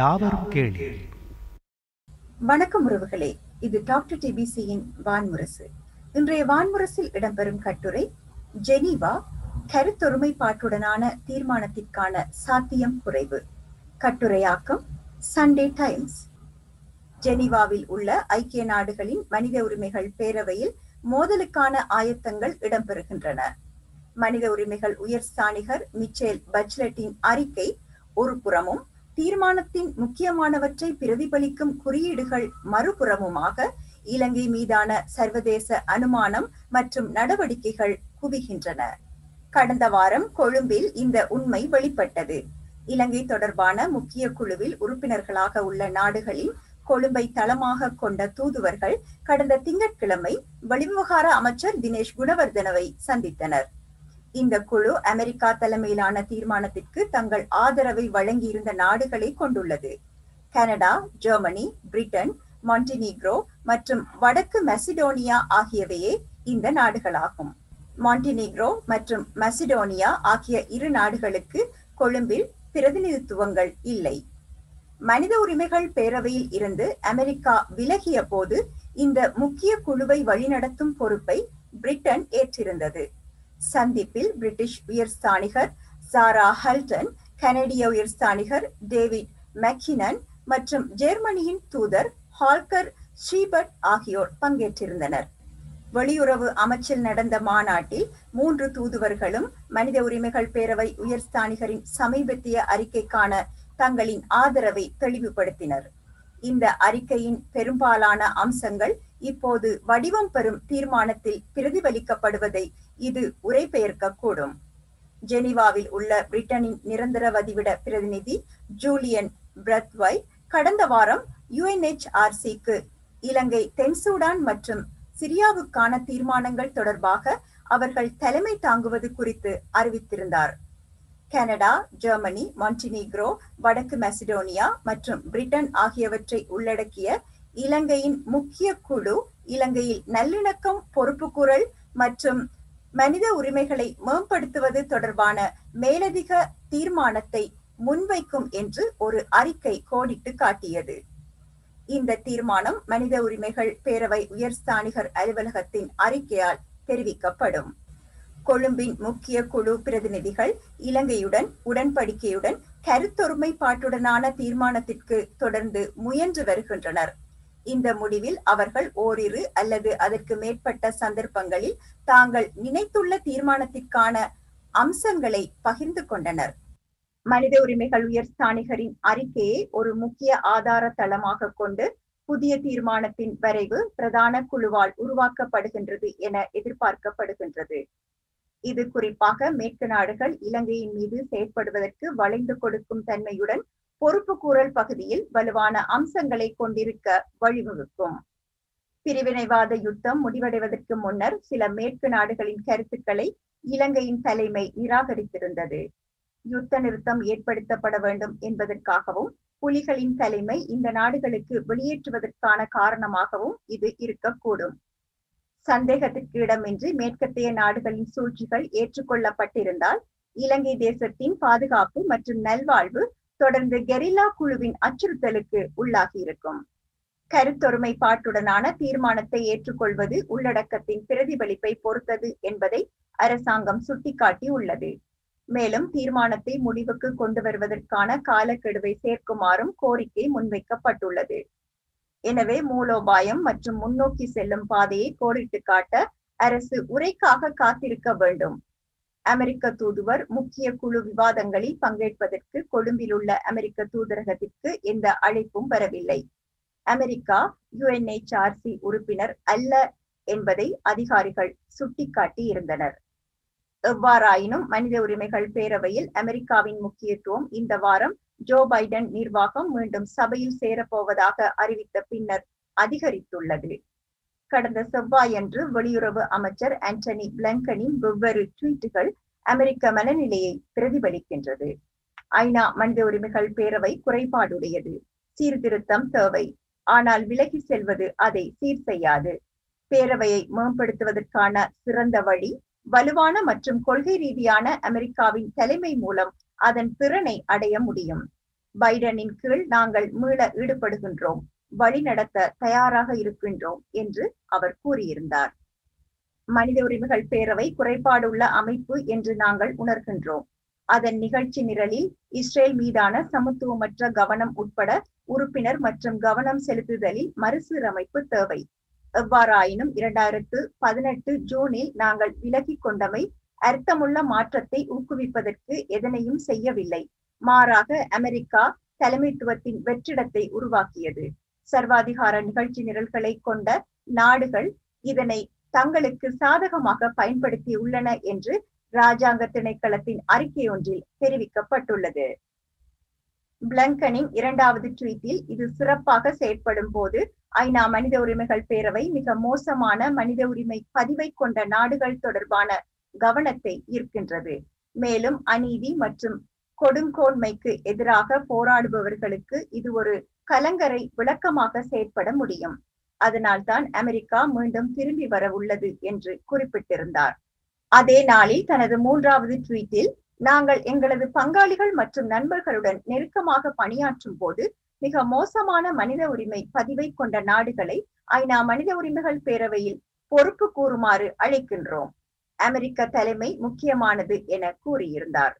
யாவரும் கேளீர். வணக்கம் உறவுகளே, இது டாக்டர் டிபிசியின் வான்முரசு. இன்றைய வான்முரசில் இடம்பெறும் கட்டுரை ஜெனீவா கருத்தொருமைப்பாட்டுடனான தீர்மானத்திற்கான சாத்தியம் குறைவு. கட்டுரையாக்கம் சண்டே டைம்ஸ். ஜெனீவாவில் உள்ள ஐக்கிய நாடுகளின் மனித உரிமைகள் பேரவையில் மோதலுக்கான ஆயத்தங்கள் இடம்பெறுகின்றன. மனித உரிமைகள் உயர் ஸ்தானிகர் மிச்சேல் பச்லெட்டின் அறிக்கை ஒரு புறமும், தீர்மானத்தின் முக்கியமானவற்றை பிரதிபலிக்கும் குறியீடுகள் மறுபுறமுமாக இலங்கை மீதான சர்வதேச அனுமானம் மற்றும் நடவடிக்கைகள் குவிகின்றன. கடந்த வாரம் கொழும்பில் இந்த உண்மை வெளிப்பட்டது. இலங்கை தொடர்பான முக்கிய குழுவில் உறுப்பினர்களாக உள்ள நாடுகளின் கொழும்பை தளமாக கொண்ட தூதுவர்கள் கடந்த திங்கட்கிழமை வெளிவிவகார அமைச்சர் தினேஷ் குணவர்தனவை சந்தித்தனர். இந்த குழு அமெரிக்கா தலைமையிலான தீர்மானத்திற்கு தங்கள் ஆதரவை வழங்கியிருந்த நாடுகளை கொண்டுள்ளது. கனடா, ஜெர்மனி, பிரிட்டன், மாண்டினீக்ரோ மற்றும் வடக்கு மெசிடோனியா ஆகியவையே இந்த நாடுகளாகும். மாண்டினீக்ரோ மற்றும் மெசிடோனியா ஆகிய இரு நாடுகளுக்கு கொழும்பில் பிரதிநிதித்துவங்கள் இல்லை. மனித உரிமைகள் பேரவையில் இருந்து அமெரிக்கா விலகிய போது இந்த முக்கிய குழுவை வழிநடத்தும் பொறுப்பை பிரிட்டன் ஏற்றிருந்தது. சந்திப்பில் பிரிட்டிஷ் உயர்ஸ்தானிகர் சாரா ஹல்டன், கனடிய உயர்ஸ்தானிகர் டேவிட் மெக்கினன் மற்றும் ஜெர்மனியின் தூதர் ஹால்கர் ஷீபர்ட் ஆகியோர் பங்கேற்றிருந்தனர். வெளியுறவு அமைச்சில் நடந்த மாநாட்டில் 3 தூதுவர்களும் மனித உரிமைகள் பேரவை உயர்ஸ்தானிகரின் சமீபத்திய அறிக்கைக்கான தங்களின் ஆதரவை தெளிவுபடுத்தினர். இந்த அறிக்கையின் பெரும்பாலான அம்சங்கள் இப்போது வடிவம் பெறும் தீர்மானத்தில் பிரதிபலிக்கப்படுவதை இது உரைபெயர்க்கக்கூடும். ஜெனீவாவில் உள்ள பிரிட்டனின் நிரந்தர வதிவிட பிரதிநிதி ஜூலியன் பிரத்வை கடந்த வாரம் UNHRCக்கு இலங்கை, தென்சூடான் மற்றும் சிரியாவுக்கான தீர்மானங்கள் தொடர்பாக அவர்கள் தலைமை தாங்குவது குறித்து அறிவித்திருந்தார். கனடா, ஜெர்மனி, மாண்டினீக்ரோ, வடக்கு மெசிடோனியா மற்றும் பிரிட்டன் ஆகியவற்றை உள்ளடக்கிய இலங்கையின் முக்கிய குழு இலங்கையில் நல்லிணக்கம், பொறுப்புக்கூறல் மற்றும் மனித உரிமைகளை மேம்படுத்துவது தொடர்பான மேலதிக தீர்மானத்தை முன்வைக்கும் என்று ஒரு அறிக்கை கோடிட்டு காட்டியது. இந்த தீர்மானம் மனித உரிமைகள் பேரவை உயர்ஸ்தானிகர் அலுவலகத்தின் அறிக்கையால் தெரிவிக்கப்படும். கொழும்பின் முக்கிய குழு பிரதிநிதிகள் இலங்கையுடன் உடன்படிக்கையுடன் கருத்தொருமைப்பாட்டுடனான தீர்மானத்திற்கு தொடர்ந்து முயன்று வருகின்றனர். இந்த முடிவில் அவர்கள் ஓரிரு அல்லது அதற்கு மேற்பட்ட சந்தர்ப்பங்களில் தாங்கள் நினைத்துள்ள தீர்மானத்திற்கான அம்சங்களை பகிர்ந்து கொண்டனர். மனித உரிமைகள் உயர்ஸ்தானிகரின் அறிக்கையை ஒரு முக்கிய ஆதார தளமாக கொண்டு புதிய தீர்மானத்தின் வரைவு பிரதான குழுவால் உருவாக்கப்படுகின்றது என எதிர்பார்க்கப்படுகின்றது. இது குறிப்பாக மேற்கு நாடுகள் இலங்கையின் மீது செயற்படுவதற்கு வளைந்து கொடுக்கும் தன்மையுடன் பொறுப்புக்கூறல் பகுதியில் வலுவான அம்சங்களை கொண்டிருக்க வழிவகுக்கும். பிரிவினைவாத யுத்தம் முடிவடைவதற்கு முன்னர் சில மேற்கு நாடுகளின் கருத்துக்களை இலங்கையின் தலைமை நிராகரித்திருந்தது. யுத்த நிறுத்தம் ஏற்படுத்தப்பட வேண்டும் என்பதற்காகவும் புலிகளின் தலைமை இந்த நாடுகளுக்கு வெளியேற்றுவதற்கான காரணமாகவும் இது இருக்கக்கூடும். சந்தேகத்திற்கு இடமின்றி மேற்கத்திய நாடுகளின் சூழ்ச்சிகள் ஏற்றுக்கொள்ளப்பட்டிருந்தால் இலங்கை தேசத்தின் பாதுகாப்பு மற்றும் நல்வாழ்வு தொடர்ந்து கெரில்லா குழுவின் அச்சுறுத்தலுக்கு உள்ளாகியிருக்கும். கருத்தொருமைப்பாட்டுடனான தீர்மானத்தை ஏற்றுக்கொள்வது உள்ளடக்கத்தின் பிரதிபலிப்பை பொறுத்தது என்பதை அரசாங்கம் சுட்டிக்காட்டி உள்ளது. மேலும் தீர்மானத்தை முடிவுக்கு கொண்டு வருவதற்கான காலக்கெடுவை சேர்க்குமாறும் கோரிக்கை முன்வைக்கப்பட்டுள்ளது. எனவே மூலோபாயம் மற்றும் முன்னோக்கி செல்லும் பாதையை கோடிட்டு காட்ட அரசு உரைக்காக காத்திருக்க வேண்டும். அமெரிக்க தூதுவர் முக்கிய குழு விவாதங்களில் பங்கேற்பதற்கு கொழும்பில் உள்ள அமெரிக்க தூதரகத்திற்கு எந்த அழைப்பும் வரவில்லை. அமெரிக்கா UNHRC உறுப்பினர் அல்ல என்பதை அதிகாரிகள் சுட்டிக்காட்டி இருந்தனர். எவ்வாறாயினும் மனித உரிமைகள் பேரவையில் அமெரிக்காவின் முக்கியத்துவம் இந்த வாரம் ஜோ பைடன் நிர்வாகம் மீண்டும் சபையில் சேரப்போவதாக அறிவித்த பின்னர் அதிகரித்துள்ளது. கடந்த செவ்வாயன்று வெளியுறவு அமைச்சர் ஆண்டனி பிளிங்கனின் வெவ்வேறு ட்வீட்டுகள் அமெரிக்க மனநிலையை பிரதிபலிக்கின்றது. ஐநா மனித உரிமைகள் பேரவை குறைபாடுடையது, சீர்திருத்தம் தேவை, ஆனால் விலகி செல்வது அதை சீர் செய்யாது. பேரவையை மேம்படுத்துவதற்கான சிறந்த வழி வலுவான மற்றும் கொள்கை ரீதியான அமெரிக்காவின் தலைமை மூலம் அதன் திறனை அடைய முடியும். பைடனின் கீழ் நாங்கள் மீள ஈடுபடுகின்றோம், வழிநடத்த தயாராக இருக்கின்றோம் என்று அவர் கூறியிருந்தார். மனித உரிமைகள் பேரவை குறைபாடுள்ள அமைப்பு என்று நாங்கள் உணர்கின்றோம். அதன் நிகழ்ச்சி நிரலில் இஸ்ரேல் மீதான சமத்துவமற்ற கவனம் உட்பட உறுப்பினர் மற்றும் கவனம் செலுத்துதலில் மறுசீரமைப்பு தேவை. எவ்வாறாயினும் 2018 ஜூனில் நாங்கள் விலகிக் கொண்டமை அர்த்தமுள்ள மாற்றத்தை ஊக்குவிப்பதற்கு எதனையும் செய்யவில்லை. மாறாக அமெரிக்கா தலைமைத்துவத்தின் வெற்றிடத்தை உருவாக்கியது. சர்வாதிகார நிகழ்ச்சி நிரல்களை கொண்ட நாடுகள் இதனை தங்களுக்கு சாதகமாக பயன்படுத்தியுள்ளன என்று இராஜாங்க திணைக்களத்தின் அறிக்கை ஒன்றில் தெரிவிக்கப்பட்டுள்ளது. பிளங்கனின் 2வது ட்வீட்டில் இது சிறப்பாக செயற்படும் போது ஐநா மனித உரிமைகள் பேரவை மிக மோசமான மனித உரிமை பதிவை கொண்ட நாடுகள் தொடர்பான கவனத்தை ஈர்க்கின்றது. மேலும் அநீதி மற்றும் கொடுங்கோன்மைக்கு எதிராக போராடுபவர்களுக்கு இது ஒரு கலங்கரை விளக்கமாக செயற்பட முடியும். அதனால்தான் அமெரிக்கா மீண்டும் திரும்பி வர உள்ளது என்று குறிப்பிட்டிருந்தார். அதே நாளில் தனது 3வது ட்வீட்டில், நாங்கள் எங்களது பங்காளிகள் மற்றும் நண்பர்களுடன் நெருக்கமாக பணியாற்றும் போது மிக மோசமான மனித உரிமை பதிவை கொண்ட நாடுகளை ஐநா மனித உரிமைகள் பேரவையில் பொறுப்பு கூறுமாறு அழைக்கின்றோம். அமெரிக்க தலைமை முக்கியமானது என கூறியிருந்தார்.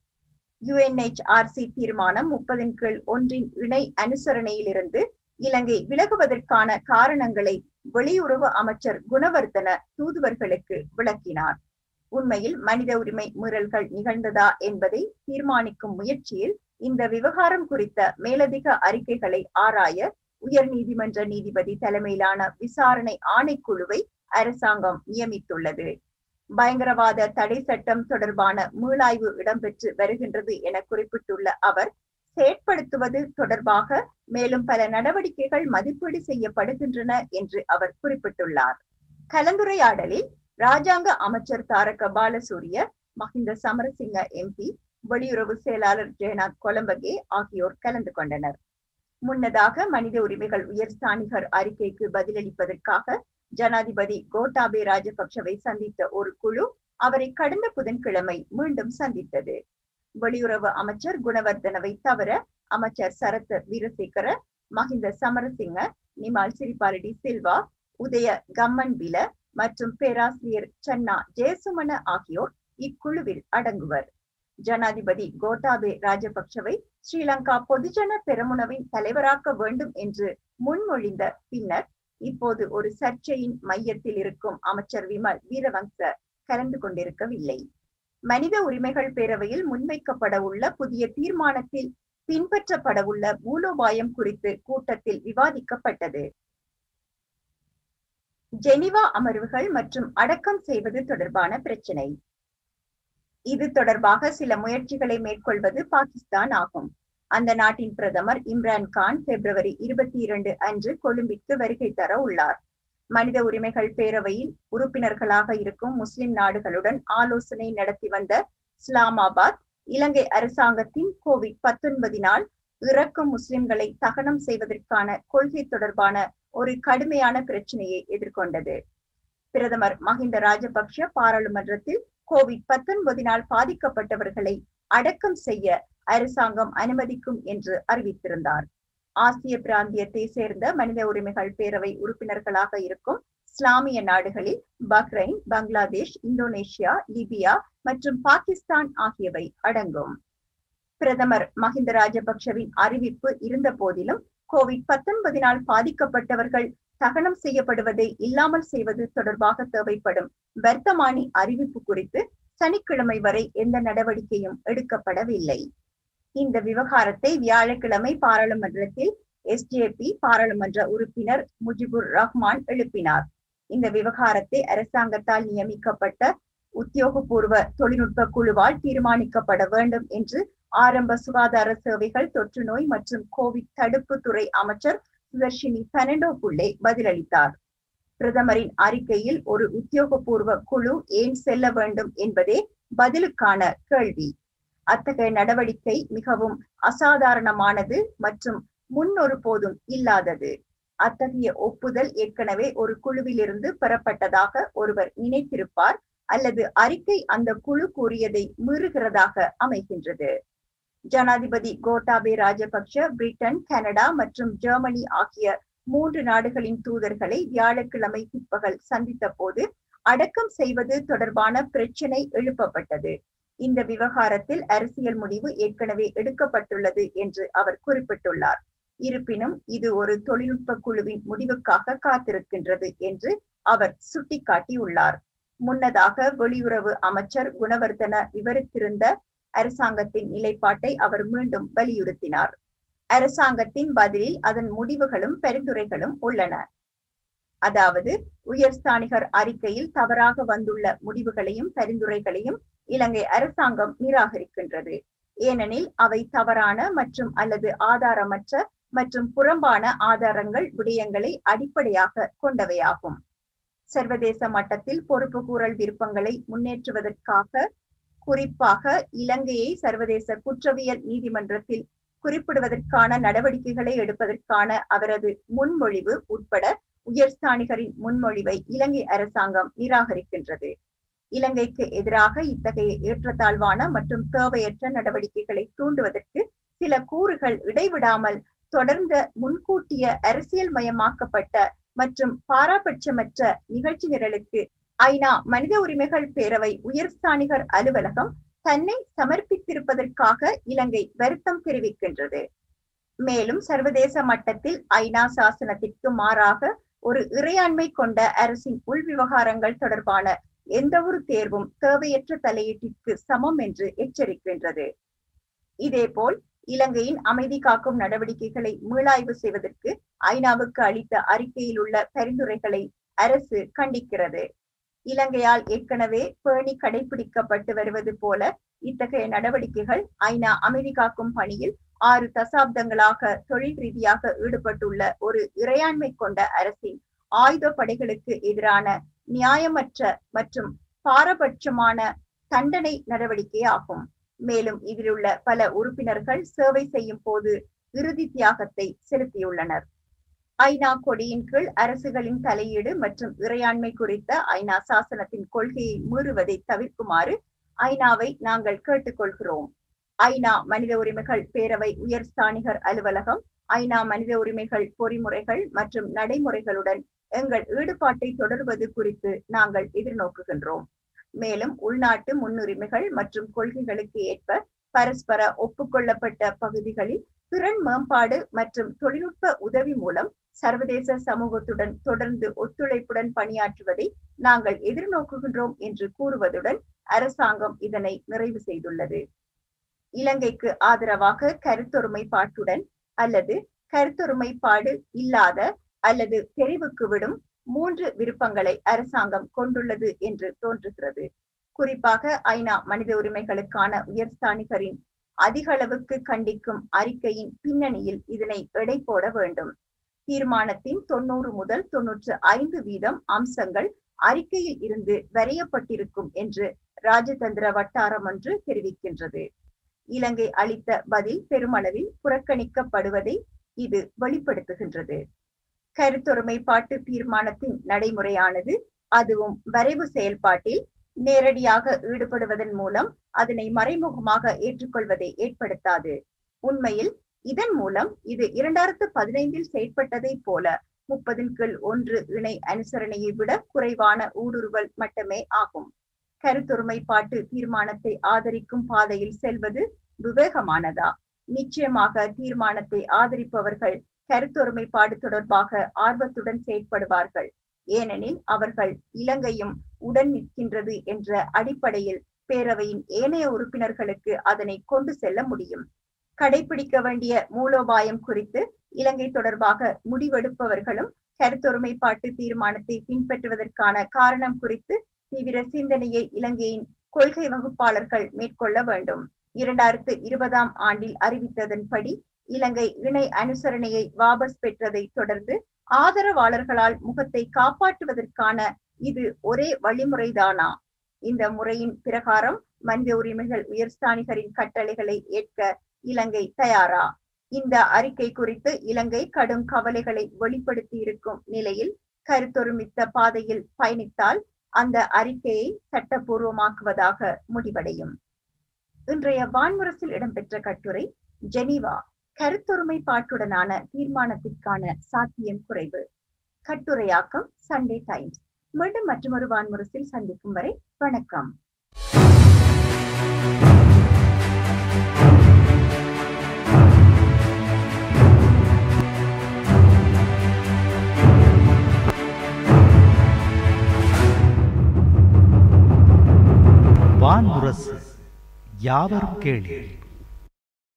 UNHRC தீர்மானம் 30 இணை அனுசரணையிலிருந்து இலங்கை விலகுவதற்கான காரணங்களை வெளியுறவு அமைச்சர் குணவர்தன தூதுவர்களுக்கு விளக்கினார். உண்மையில் மனித உரிமை மீறல்கள் நிகழ்ந்ததா என்பதை தீர்மானிக்கும் முயற்சியில் இந்த விவகாரம் குறித்த மேலதிக அறிக்கைகளை ஆராய உயர் நீதிமன்ற நீதிபதி தலைமையிலான விசாரணை ஆணைக்குழுவை அரசாங்கம் நியமித்துள்ளது. பயங்கரவாத தடை சட்டம் தொடர்பான மீளாய்வு இடம்பெற்று வருகின்றது என குறிப்பிட்டுள்ள அவர், செயற்படுத்துவது தொடர்பாக மேலும் பல நடவடிக்கைகள் மதிப்பீடு செய்யப்படுகின்றன என்று அவர் குறிப்பிட்டுள்ளார். கலந்துரையாடலில் இராஜாங்க அமைச்சர் தாரக பாலசூரிய, மஹிந்த சமரசிங்க MP, வெளியுறவு செயலாளர் ஜெயநாத் கொலம்பகே ஆகியோர் கலந்து கொண்டனர். முன்னதாக மனித உரிமைகள் உயர்ஸ்தானிகர் அறிக்கைக்கு பதிலளிப்பதற்காக ஜனாதிபதி கோட்டாபே ராஜபக்ஷவை சந்தித்த ஒரு குழு அவரை கடந்த புதன்கிழமை மீண்டும் சந்தித்தது. வெளியுறவு அமைச்சர் குணவர்தனவை தவிர அமைச்சர் சரத் வீரசேகர, மஹிந்த சமரசிங்க, நிமால் சிறிபாலடி சில்வா, உதய கம்மன்பில மற்றும் பேராசிரியர் சன்னா ஜெயசுமன ஆகியோர் இக்குழுவில் அடங்குவர். ஜனாதிபதி கோட்டாபே ராஜபக்ஷவை ஸ்ரீலங்கா பொதுஜன பெரமுனவின் தலைவராக்க வேண்டும் என்று முன்மொழிந்த பின்னர் இப்போது ஒரு சர்ச்சையின் மையத்தில் இருக்கும் அமைச்சர் விமல் வீரவங்ச கலந்து கொண்டிருக்கவில்லை. மனித உரிமைகள் பேரவையில் முன்வைக்கப்பட உள்ள புதிய தீர்மானத்தில் பின்பற்றப்பட உள்ள மூலோபாயம் குறித்து கூட்டத்தில் விவாதிக்கப்பட்டது. ஜெனிவா அமர்வுகள் மற்றும் அடக்கம் செய்வது தொடர்பான பிரச்சினை. இது தொடர்பாக சில முயற்சிகளை மேற்கொள்வது பாகிஸ்தான் ஆகும். அந்த நாட்டின் பிரதமர் இம்ரான் கான் February 22 அன்று கொழும்பிற்கு வருகை தர உள்ளார். மனித உரிமைகள் பேரவையில் உறுப்பினர்களாக இருக்கும் முஸ்லிம் நாடுகளுடன் ஆலோசனை நடத்தி வந்த இஸ்லாமாபாத், இலங்கை அரசாங்கத்தின் COVID-19 இறக்கும் முஸ்லிம்களை தகனம் செய்வதற்கான கொள்கை தொடர்பான ஒரு கடுமையான பிரச்சனையை எதிர்கொண்டது. பிரதமர் மஹிந்த ராஜபக்ஷ பாராளுமன்றத்தில் COVID-19 பாதிக்கப்பட்டவர்களை அடக்கம் செய்ய அரசாங்கம் அனுமதிக்கும் என்று அறிவித்திருந்தார். ஆசிய பிராந்தியத்தை சேர்ந்த மனித உரிமைகள் பேரவை உறுப்பினர்களாக இருக்கும் இஸ்லாமிய நாடுகளில் பஹ்ரைன், பங்களாதேஷ், இந்தோனேஷியா, லிபியா மற்றும் பாகிஸ்தான் ஆகியவை அடங்கும். பிரதமர் மஹிந்த ராஜபக்ஷவின் அறிவிப்பு இருந்த போதிலும் COVID-19 பாதிக்கப்பட்டவர்கள் தகனம் செய்யப்படுவதை இல்லாமல் செய்வது தொடர்பாக தேவைப்படும் வர்த்தமானி அறிவிப்பு குறித்து சனிக்கிழமை வரை எந்த நடவடிக்கையும் எடுக்கப்படவில்லை. இந்த விவகாரத்தை வியாழக்கிழமை பாராளுமன்றத்தில் SJP பாராளுமன்ற உறுப்பினர் முஜிபுர் ரஹ்மான் எழுப்பினார். இந்த விவகாரத்தை அரசாங்கத்தால் நியமிக்கப்பட்ட உத்தியோகபூர்வ தொழில்நுட்ப குழுவால் தீர்மானிக்கப்பட வேண்டும் என்று ஆரம்ப சுகாதார சேவைகள், தொற்று நோய் மற்றும் கோவிட் தடுப்பு துறை அமைச்சர் சுதர்ஷினி பெர்னாண்டோ புள்ளே பதிலளித்தார். பிரதமரின் அறிக்கையில் ஒரு உத்தியோகபூர்வ குழு ஏன் செல்ல வேண்டும் என்பதே பதிலுக்கான கேள்வி. அத்தகைய நடவடிக்கை மிகவும் அசாதாரணமானது மற்றும் முன்னொருபோதும் இல்லாதது. அத்தகைய ஒப்புதல் ஏற்கனவே ஒரு குழுவிலிருந்து பெறப்பட்டதாக ஒருவர் நினைத்திருப்பார் அல்லது அறிக்கை அந்த குழு கூறியதை மீறுகிறதாக அமைகின்றது. ஜனாதிபதி கோட்டாபே ராஜபக்ஷ பிரிட்டன், கனடா மற்றும் ஜெர்மனி ஆகிய 3 நாடுகளின் தூதர்களை வியாழக்கிழமை பிற்பகல் சந்தித்த போது அடக்கம் செய்வது தொடர்பான பிரச்சினை எழுப்பப்பட்டது. இந்த விவகாரத்தில் அரசியல் முடிவு ஏற்கனவே எடுக்கப்பட்டுள்ளது என்று அவர் குறிப்பிட்டுள்ளார். இருப்பினும் இது ஒரு தொழில்நுட்ப குழுவின் முடிவுக்காக காத்திருக்கின்றது என்று அவர் சுட்டிக்காட்டியுள்ளார். முன்னதாக வெளியுறவு அமைச்சர் குணவர்தன விவரித்திருந்த அரசாங்கத்தின் நிலைப்பாட்டை அவர் மீண்டும் வலியுறுத்தினார். அரசாங்கத்தின் பதிலில் அதன் முடிவுகளும் பரிந்துரைகளும் உள்ளன. அதாவது உயர்ஸ்தானிகர் அறிக்கையில் தவறாக வந்துள்ள முடிவுகளையும் பரிந்துரைகளையும் இலங்கை அரசாங்கம் நிராகரிக்கின்றது. ஏனெனில் அவை தவறான மற்றும் அல்லது ஆதாரமற்ற மற்றும் புறம்பான ஆதாரங்கள் விடயங்களை அடிப்படையாக கொண்டவையாகும். சர்வதேச மட்டத்தில் பொறுப்புக்கூறல் விருப்பங்களை முன்னேற்றுவதற்காக குறிப்பாக இலங்கையை சர்வதேச குற்றவியல் நீதிமன்றத்தில் குறிப்பிடுவதற்கான நடவடிக்கைகளை எடுப்பதற்கான அவரது முன்மொழிவு உட்பட உயர்ஸ்தானிகரின் முன்மொழிவை இலங்கை அரசாங்கம் நிராகரிக்கின்றது. இலங்கைக்கு எதிராக இத்தகைய ஏற்றத்தாழ்வான மற்றும் தேவையற்ற நடவடிக்கைகளை தூண்டுவதற்கு சில கூறுகள் இடைவிடாமல் தொடர்ந்த முன்கூட்டிய அரசியல் மயமாக்கப்பட்ட மற்றும் பாராபட்சமற்ற நிகழ்ச்சி நிரலுக்கு ஐநா மனித உரிமைகள் பேரவை உயர்ஸ்தானிகர் அலுவலகம் தன்னை சமர்ப்பித்திருப்பதற்காக இலங்கை வருத்தம் தெரிவிக்கின்றது. மேலும் சர்வதேச மட்டத்தில் ஐநா சாசனத்திற்கு மாறாக ஒரு இறையாண்மை கொண்ட அரசின் உள் விவகாரங்கள் தொடர்பான எந்த ஒரு தேர்வும் தேவையற்ற தலையீட்டிற்கு சமம் என்று எச்சரிக்கின்றது. இதேபோல் இலங்கையின் அமைதி காக்கும் நடவடிக்கைகளை மீளாய்வு செய்வதற்கு ஐநாவுக்கு அளித்த அறிக்கையில் உள்ள பரிந்துரைகளை அரசு கண்டிக்கிறது. இலங்கையால் ஏற்கனவே பேணி கடைபிடிக்கப்பட்டு வருவது போல இத்தகைய நடவடிக்கைகள் ஐநா அமைதி காக்கும் பணியில் 6 தசாப்தங்களாக தொழில் ரீதியாக ஈடுபட்டுள்ள ஒரு இறையாண்மை கொண்ட அரசின் ஆயுத படைகளுக்கு எதிரான நியாயமற்ற மற்றும் பாரபட்சமான தண்டனை நடவடிக்கை ஆகும். மேலும் இதிலுள்ள பல உறுப்பினர்கள் சேவை செய்யும் போது இறுதி தியாகத்தை செலுத்தியுள்ளனர். ஐநா கொடியின் கீழ் அரசுகளின் தலையீடு மற்றும் இறையாண்மை குறித்த ஐநா சாசனத்தின் கொள்கையை மீறுவதை தவிர்க்குமாறு ஐநாவை நாங்கள் கேட்டுக்கொள்கிறோம். ஐநா மனித உரிமைகள் பேரவை உயர்ஸ்தானிகர் அலுவலகம் ஐநா மனித உரிமைகள் பொறிமுறைகள் மற்றும் நடைமுறைகளுடன் எங்கள் ஈடுபாட்டை தொடர்வது குறித்து நாங்கள் எதிர்நோக்குகின்றோம். மேலும் உள்நாட்டு முன்னுரிமைகள் மற்றும் கொள்கைகளுக்கு ஏற்ப பரஸ்பர ஒப்புக்கொள்ளப்பட்ட பகுதிகளில் திறன் மேம்பாடு மற்றும் தொழில்நுட்ப உதவி மூலம் சர்வதேச சமூகத்துடன் தொடர்ந்து ஒத்துழைப்புடன் பணியாற்றுவதை நாங்கள் எதிர்நோக்குகின்றோம் என்று கூறுவதுடன் அரசாங்கம் இதனை நிறைவு செய்துள்ளது. இலங்கைக்கு ஆதரவாக கருத்தொருமைப்பாட்டுடன் அல்லது கருத்தொருமைப்பாடு இல்லாத அல்லது தெரிவுக்கு விடும் 3 விருப்பங்களை அரசாங்கம் கொண்டுள்ளது என்று தோன்றுகிறது. குறிப்பாக ஐநா மனித உரிமைகளுக்கான உயர்ஸ்தானிகரின் அதிக அளவுக்கு கண்டிக்கும் அறிக்கையின் பின்னணியில் இதனை எடை போட வேண்டும். தீர்மானத்தின் 90 முதல் 95% அம்சங்கள் அறிக்கையில் இருந்து வரையப்பட்டிருக்கும் என்று ராஜதந்திர வட்டாரம் ஒன்று தெரிவிக்கின்றது. இலங்கை அளித்த பதில் பெருமளவில் புறக்கணிக்கப்படுவதை இது வெளிப்படுத்துகின்றது. கருத்தொருமைப்பாட்டு தீர்மானத்தின் நடைமுறையானது அதுவும் வரைவு செயல்பாட்டில் நேரடியாக ஈடுபடுவதன் மூலம் அதனை மறைமுகமாக ஏற்றுக்கொள்வதை ஏற்படுத்தாது. உண்மையில் இதன் மூலம் இது 2015 செயற்பட்டதை போல 30/1 இணை அனுசரணையை விட குறைவான ஊடுருவல் மட்டுமே ஆகும். கருத்தொருமைப்பாட்டு தீர்மானத்தை ஆதரிக்கும் பாதையில் செல்வது விவேகமானதா? நிச்சயமாக தீர்மானத்தை ஆதரிப்பவர்கள் கருத்தொருமைப்பாடு தொடர்பாக ஆர்வத்துடன் செயற்படுவார்கள். ஏனெனில் அவர்கள் இலங்கையும் உடன் நிற்கின்றது என்ற அடிப்படையில் பேரவையின் ஏனைய உறுப்பினர்களுக்கு அதனை கொண்டு செல்ல முடியும். கடைபிடிக்க வேண்டிய மூலோபாயம் குறித்து இலங்கை தொடர்பாக முடிவெடுப்பவர்களும் கருத்தொருமைப்பாட்டு தீர்மானத்தை பின்பற்றுவதற்கான காரணம் குறித்து தீவிர சிந்தனையை இலங்கையின் கொள்கை வகுப்பாளர்கள் மேற்கொள்ள வேண்டும். 2020 ஆண்டில் அறிவித்ததன்படி இலங்கை இணை அனுசரணையை வாபஸ் பெற்றதை தொடர்ந்து ஆதரவாளர்களால் முகத்தை காப்பாற்றுவதற்கான இது ஒரே வழிமுறைதானா? இந்த முறையின் பிரகாரம் மனித உரிமைகள் உயர்ஸ்தானிகரின் கட்டளைகளை ஏற்க இலங்கை தயாரா? இந்த அறிக்கை குறித்து இலங்கை கடும் கவலைகளை வெளிப்படுத்தி இருக்கும் நிலையில் கருத்தொருமித்த பாதையில் பயணித்தால் அந்த அறிக்கையை சட்டபூர்வமாக்குவதாக முடிவடையும். இன்றைய வான்முரசில் இடம்பெற்ற கட்டுரை ஜெனீவா கருத்தொருமைப்பாட்டுடனான தீர்மானத்திற்கான சாத்தியம் குறைவு. கட்டுரையாக்கம் சண்டே டைம்ஸ். மீண்டும் மற்றொரு வான்முரசில் சந்திக்கும் வரை வணக்கம். வான்முரசு யாவரும் கேளீர்.